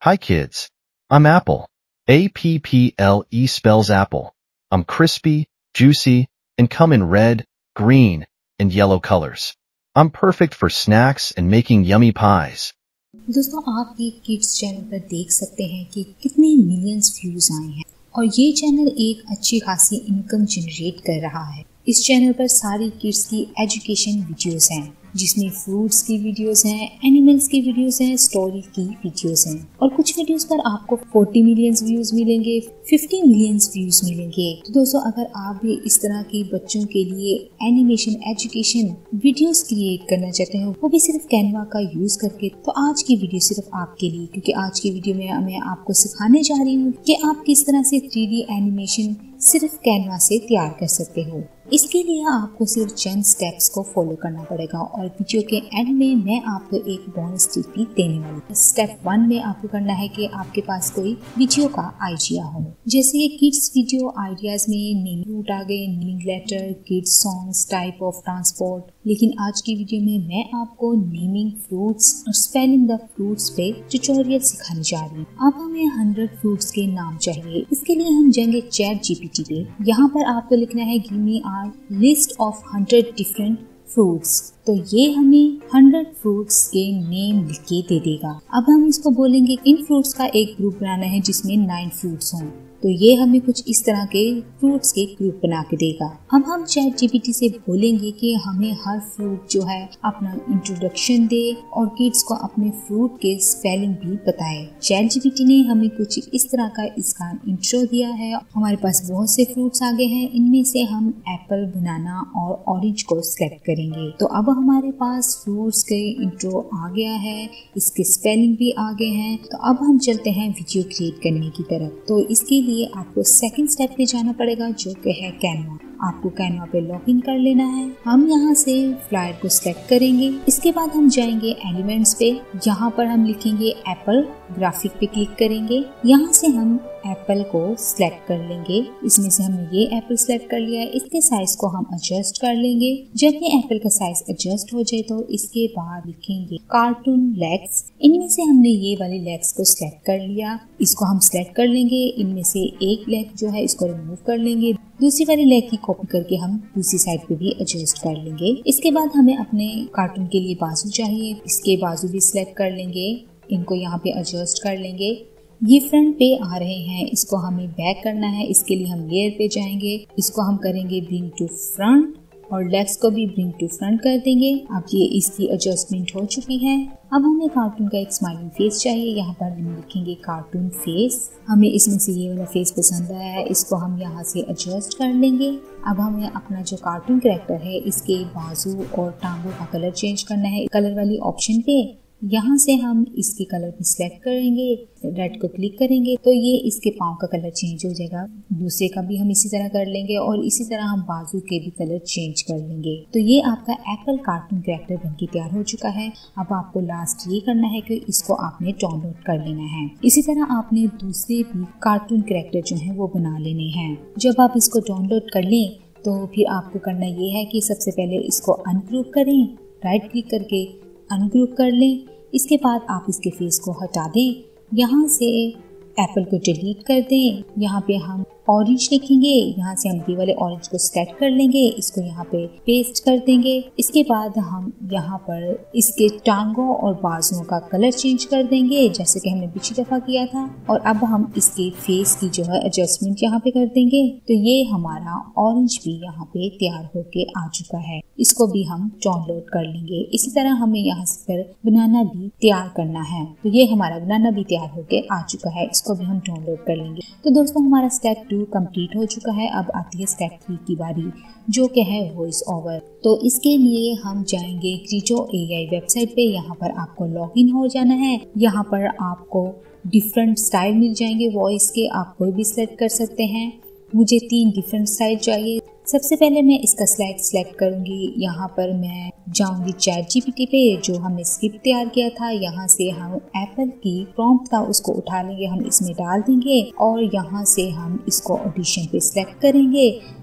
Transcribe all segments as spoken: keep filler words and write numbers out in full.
Hi kids, I'm Apple. A P P L E spells apple. I'm crispy, juicy, and come in red, green, and yellow colors. I'm perfect for snacks and making yummy pies. दोस्तों आप ये kids channel पर देख सकते हैं कि कितने millions views आए हैं और ये चैनल एक अच्छी खासी इनकम जनरेट कर रहा है। इस चैनल पर सारी किड्स की एजुकेशन वीडियोस हैं जिसमें फ्रूट्स की वीडियोस हैं, एनिमल्स की वीडियोस हैं, स्टोरी की वीडियोस हैं और कुछ वीडियोस पर आपको चालीस मिलियंस व्यूज मिलेंगे, पचास मिलियंस व्यूज मिलेंगे। तो दोस्तों अगर आप भी इस तरह की बच्चों के लिए एनिमेशन एजुकेशन वीडियोस क्रिएट करना चाहते हो वो भी सिर्फ कैनवा का यूज करके, तो आज की वीडियो सिर्फ आपके लिए, क्योंकि आज की वीडियो में मैं आपको सिखाने जा रही हूँ कि आप किस तरह से थ्री डी एनिमेशन सिर्फ कैनवा से तैयार कर सकते हो। इसके लिए आपको सिर्फ चंद स्टेप्स को फॉलो करना पड़ेगा और वीडियो के एंड में मैं आपको एक बोनस टिप भी देने वाली हूँ। स्टेप वन में आपको करना है कि आपके पास कोई वीडियो का आइडिया हो, जैसे ये किड्स वीडियो आइडियाज में नेमिंग रूट आ गए, naming letter, kids songs, type of transport. लेकिन आज की वीडियो में मैं आपको नेमिंग फ्रूट्स और स्पेलिंग द फ्रूट्स पे ट्यूटोरियल सिखाने जा रही हूँ। अब हमें हंड्रेड फ्रूट्स के नाम चाहिए। इसके लिए हम जाएंगे चैट जीपीटी पे। यहाँ पर आपको लिखना है give me a list of hundred different fruits. तो ये हमें हंड्रेड फ्रूट्स के नेम लिख के दे देगा। अब हम इसको बोलेंगे इन फ्रूट्स का एक ग्रुप बनाना है जिसमें नाइन फ्रूट्स हों। तो ये हमें कुछ इस तरह के फ्रूट्स के ग्रुप बना के देगा। अब हम चैट जीपीटी से बोलेंगे कि हमें हर फ्रूट जो है अपना इंट्रोडक्शन दे और किड्स को अपने फ्रूट के स्पेलिंग भी बताए। चैट जीपीटी ने हमें कुछ इस तरह का इसका इंट्रो दिया है। हमारे पास बहुत से फ्रूट्स आ गए हैं, इनमें से हम एप्पल, बनाना और ऑरेंज को सिलेक्ट करेंगे। तो अब हमारे पास फ्रूट्स के इंट्रो आ गया है, इसके स्पेलिंग भी आ गए हैं। तो अब हम चलते हैं वीडियो क्रिएट करने की तरफ। तो इसके लिए आपको सेकंड स्टेप पे जाना पड़ेगा जो कि है कैनवा। आपको कैनवा पे लॉगिन कर लेना है। हम यहाँ से फ्लायर को सिलेक्ट करेंगे। इसके बाद हम जाएंगे एलिमेंट्स पे। यहाँ पर हम लिखेंगे एप्पल, ग्राफिक पे क्लिक करेंगे। यहाँ से हम एप्पल को सिलेक्ट कर लेंगे। इसमें से हमने ये एप्पल सिलेक्ट कर लिया है। इसके साइज को हम एडजस्ट कर लेंगे। जब ये एप्पल का साइज एडजस्ट हो जाए तो इसके बाद लिखेंगे कार्टून लेग्स। इनमें से हमने ये वाली लेग्स को सिलेक्ट कर लिया। इसको हम सिलेक्ट कर लेंगे। इनमें से एक लेग जो है इसको रिमूव कर लेंगे। दूसरी वाली लेग की कॉपी करके हम दूसरी साइड पे भी एडजस्ट कर लेंगे। इसके बाद हमें अपने कार्टून के लिए बाजू चाहिए। इसके बाजू भी सिलेक्ट कर लेंगे। इनको यहाँ पे एडजस्ट कर लेंगे। ये फ्रंट पे आ रहे हैं, इसको हमें बैक करना है। इसके लिए हम लेयर पे जाएंगे। इसको हम करेंगे ब्रिंग टू फ्रंट और लेग्स को भी ब्रिंग टू फ्रंट कर देंगे। अब ये इसकी एडजस्टमेंट हो चुकी है। अब हमें कार्टून का एक स्माइलिंग फेस चाहिए। यहाँ पर हम लिखेंगे कार्टून फेस। हमें इसमें से ये वाला फेस पसंद आया है, इसको हम यहाँ से एडजस्ट कर लेंगे। अब हमें अपना जो कार्टून कैरेक्टर है इसके बाजू और टांगों का कलर चेंज करना है। कलर वाली ऑप्शन पे यहाँ से हम इसके कलर को सिलेक्ट करेंगे, रेड को क्लिक करेंगे तो ये इसके पाँव का कलर चेंज हो जाएगा। दूसरे का भी हम इसी तरह कर लेंगे और इसी तरह हम बाजू के भी कलर चेंज कर लेंगे। तो ये आपका एप्पल कार्टून कैरेक्टर बनके तैयार हो चुका है। अब आपको लास्ट ये करना है कि इसको आपने डाउनलोड कर लेना है। इसी तरह आपने दूसरे भी कार्टून कैरेक्टर जो है वो बना लेने हैं। जब आप इसको डाउनलोड कर लें तो फिर आपको करना ये है कि सबसे पहले इसको अनग्रुप करें, राइट क्लिक करके अनग्रुप कर लें। इसके बाद आप इसके फेस को हटा दें। यहाँ से एप्पल को डिलीट कर दें। यहाँ पे हम ऑरेंज लिखेंगे। यहाँ से हम ये वाले ऑरेंज को सिलेक्ट कर लेंगे। इसको यहाँ पे पेस्ट कर देंगे। इसके बाद हम यहाँ पर इसके टांगों और बाजुओं का कलर चेंज कर देंगे जैसे कि हमने पिछली दफा किया था। और अब हम इसके फेस की जो है एडजस्टमेंट यहाँ पे कर देंगे। तो ये हमारा ऑरेंज भी यहाँ पे तैयार होके आ चुका है। इसको भी हम डाउनलोड कर लेंगे। इसी तरह हमें यहाँ से बनाना भी तैयार करना है। तो ये हमारा बनाना भी तैयार होके आ चुका है। इसको भी हम डाउनलोड कर लेंगे। तो दोस्तों हमारा स्टेप टू कंप्लीट हो चुका है। अब आती है स्टेप थ्री की बारी जो कि है वॉइस ओवर। तो इसके लिए हम जाएंगे क्रीचो एआई वेबसाइट पे। यहाँ पर आपको लॉगिन हो जाना है। यहाँ पर आपको डिफरेंट स्टाइल मिल जाएंगे वॉइस के, आप कोई भी सिलेक्ट कर सकते हैं। मुझे तीन डिफरेंट स्टाइल चाहिए। सबसे पहले मैं इसका स्लाइड सिलेक्ट करूंगी। यहाँ पर मैं जाऊंगी चैट जीपीटी पे जो हमने स्क्रिप्ट तैयार किया था। यहाँ से हम एप्पल की प्रॉम्प्ट था उसको उठा लेंगे, हम इसमें डाल देंगे और यहाँ से हम इसको ऑडिशन पे सिलेक्ट करेंगे।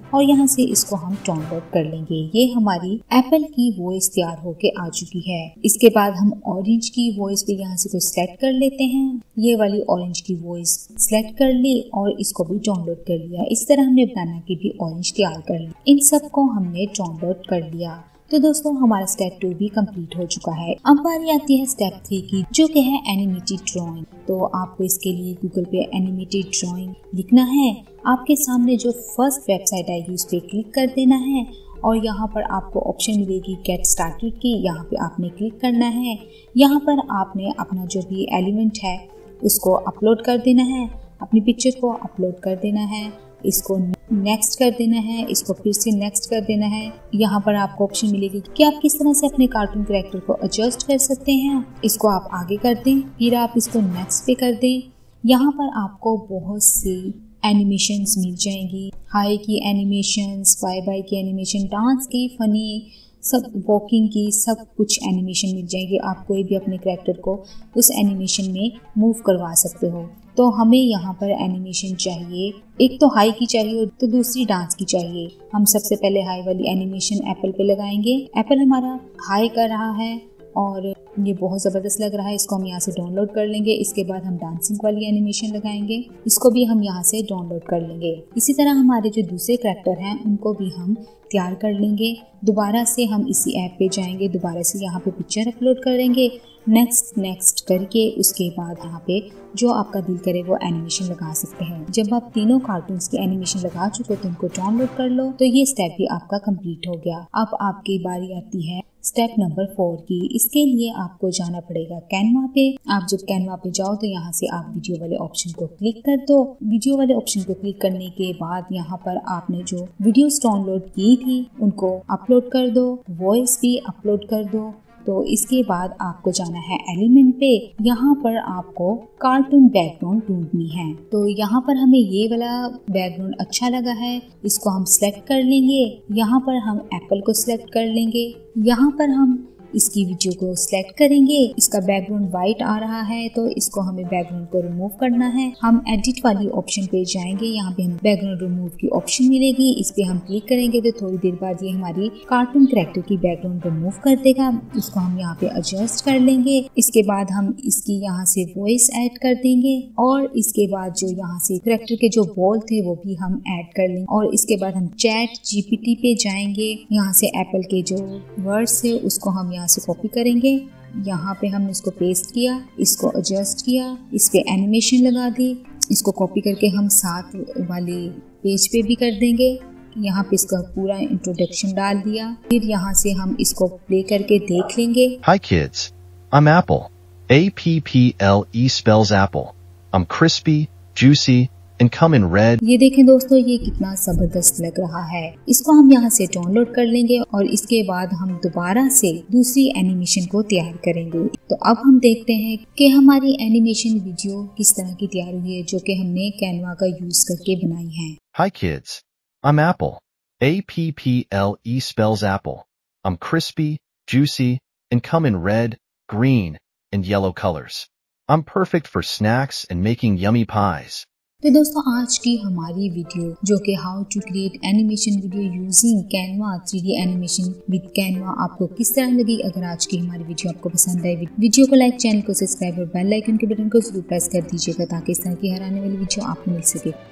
और यहाँ से इसको हम डाउनलोड कर लेंगे। ये हमारी एप्पल की वॉइस तैयार होके आ चुकी है। इसके बाद हम ऑरेंज की वॉइस भी यहाँ से कोई सिलेक्ट कर लेते हैं। ये वाली ऑरेंज की वॉइस सिलेक्ट कर ली और इसको भी डाउनलोड कर लिया। इस तरह हमने बनाना की भी ऑरेंज तैयार कर ली। इन सबको हमने डाउनलोड कर लिया। तो दोस्तों हमारा स्टेप टू भी कंप्लीट हो चुका है। अब बारी आती है स्टेप थ्री की, जो कि है एनिमेटेड ड्राइंग। तो आपको इसके लिए गूगल पे एनिमेटेड ड्राइंग लिखना है। आपके सामने जो फर्स्ट वेबसाइट आएगी उस पर क्लिक कर देना है और यहाँ पर आपको ऑप्शन मिलेगी गेट स्टार्टेड की। यहाँ पे आपने क्लिक करना है। यहाँ पर आपने अपना जो भी एलिमेंट है उसको अपलोड कर देना है। अपनी पिक्चर को अपलोड कर देना है। इसको नेक्स्ट कर देना है। इसको फिर से नेक्स्ट कर देना है। यहाँ पर आपको ऑप्शन मिलेगी कि आप किस तरह से अपने कार्टून कैरेक्टर को एडजस्ट कर सकते हैं। इसको आप आगे कर दें, फिर आप इसको नेक्स्ट पे कर दें। यहाँ पर आपको बहुत सी एनिमेशंस मिल जाएंगी। हाई की एनिमेशंस, बाय बाय की एनिमेशन, डांस की, फनी, सब वॉकिंग की, सब कुछ एनिमेशन मिल जाएगी। आप कोई भी अपने कैरेक्टर को उस एनिमेशन में मूव करवा सकते हो। तो हमें यहाँ पर एनिमेशन चाहिए, एक तो हाई की चाहिए तो दूसरी डांस की चाहिए। हम सबसे पहले हाई वाली एनिमेशन एप्पल पे लगाएंगे। एप्पल हमारा हाई कर रहा है और ये बहुत ज़बरदस्त लग रहा है। इसको हम यहाँ से डाउनलोड कर लेंगे। इसके बाद हम डांसिंग वाली एनिमेशन लगाएंगे। इसको भी हम यहाँ से डाउनलोड कर लेंगे। इसी तरह हमारे जो दूसरे कैरेक्टर हैं उनको भी हम तैयार कर लेंगे। दोबारा से हम इसी ऐप पे जाएंगे। दोबारा से यहाँ पे पिक्चर अपलोड करेंगे। नेक्स्ट नेक्स्ट करके उसके बाद यहाँ पे जो आपका दिल करे वो एनिमेशन लगा सकते हैं। जब आप तीनों कार्टून्स की एनिमेशन लगा चुके हो तो उनको डाउनलोड कर लो। तो ये स्टेप भी आपका कंप्लीट हो गया। अब आपकी बारी आती है स्टेप नंबर फोर की। इसके लिए आपको जाना पड़ेगा कैनवा पे। आप जब कैनवा पे जाओ तो यहाँ से आप वीडियो वाले ऑप्शन को क्लिक कर दो। वीडियो वाले ऑप्शन को क्लिक करने के बाद यहाँ पर आपने जो वीडियोस डाउनलोड की थी उनको अपलोड कर दो। वॉइस भी अपलोड कर दो। तो इसके बाद आपको जाना है एलिमेंट पे। यहाँ पर आपको कार्टून बैकग्राउंड ढूंढनी है। तो यहाँ पर हमें ये वाला बैकग्राउंड अच्छा लगा है, इसको हम सिलेक्ट कर लेंगे। यहाँ पर हम एप्पल को सिलेक्ट कर लेंगे। यहाँ पर हम इसकी वीडियो को सिलेक्ट करेंगे। इसका बैकग्राउंड वाइट आ रहा है तो इसको हमें बैकग्राउंड को रिमूव करना है। हम एडिट वाली ऑप्शन पे जाएंगे। यहाँ पे हम बैकग्राउंड रिमूव की ऑप्शन मिलेगी। इस पे हम क्लिक करेंगे तो थोड़ी देर बाद ये हमारी कार्टून कैरेक्टर की बैकग्राउंड रिमूव कर देगा। इसको हम यहाँ पे एडजस्ट कर लेंगे। इसके बाद हम इसकी यहाँ से वॉइस ऐड कर देंगे और इसके बाद जो यहाँ से कैरेक्टर के जो बॉल थे वो भी हम ऐड कर लेंगे। और इसके बाद हम चैट जीपीटी पे जाएंगे। यहाँ से एप्पल के जो वर्ड्स है उसको हम यहाँ से कॉपी करेंगे। यहाँ पे हमने इसको पेस्ट किया, इसको एडजस्ट किया, इस पे एनिमेशन लगा दी। इसको कॉपी करके हम साथ वाले पेज पे भी कर देंगे। यहाँ पे इसका पूरा इंट्रोडक्शन डाल दिया। फिर यहाँ से हम इसको प्ले करके देख लेंगे। Hi kids, I'm Apple. A P P L E spells apple. I'm crispy, juicy, and come in red. ये देखें दोस्तों, ये कितना जबरदस्त लग रहा है। इसको हम यहाँ से डाउनलोड कर लेंगे और इसके बाद हम दोबारा से दूसरी एनिमेशन को तैयार करेंगे। तो अब हम देखते हैं कि हमारी एनिमेशन वीडियो किस तरह की तैयार हुई है, जो कि हमने कैनवा का यूज करके बनाई है। Hi kids, I'm Apple. A P P L E spells apple. I'm crispy, juicy, and come in red, green, and yellow colors. I'm perfect for snacks and making yummy pies. तो दोस्तों आज की हमारी video जो कि how to create animation video using Canva three D animation with Canva आपको किस तरह लगी। अगर आज की हमारी वीडियो आपको पसंद आई, वीडियो को लाइक, चैनल को सब्सक्राइब और बेल आइकन के बटन को जरूर प्रेस कर दीजिएगा ताकि इस तरह की हर आने वाली वीडियो आपको मिल सके।